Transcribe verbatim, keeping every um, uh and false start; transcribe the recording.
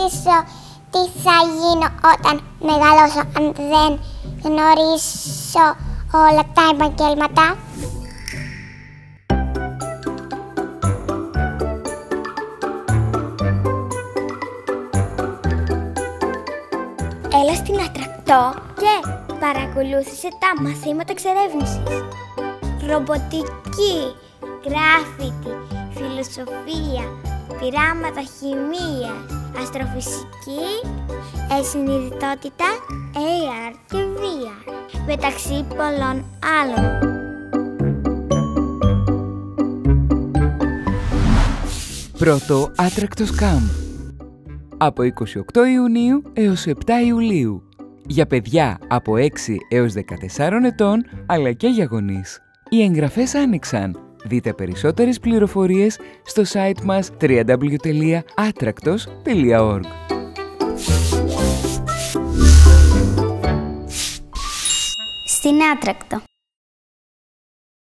ρωτήσω τι θα γίνω όταν μεγαλώσω αν δεν γνωρίσω όλα τα επαγγέλματα. Έλα στην Άτρακτο και παρακολούθησε τα μαθήματα εξερεύνησης. Ρομποτική, γκράφιτι, φιλοσοφία, πειράματα χημείας, αστροφυσική, συνειδητότητα, έι αρ και βι αρ, μεταξύ πολλών άλλων. Πρώτο Άτρακτος Camp. Από είκοσι οκτώ Ιουνίου έως επτά Ιουλίου. Για παιδιά από έξι έως δεκατεσσάρων ετών, αλλά και για γονείς. Οι εγγραφές άνοιξαν. Δείτε περισσότερες πληροφορίες στο site μας double-u double-u double-u τελεία atraktos τελεία org. Στην Άτρακτο.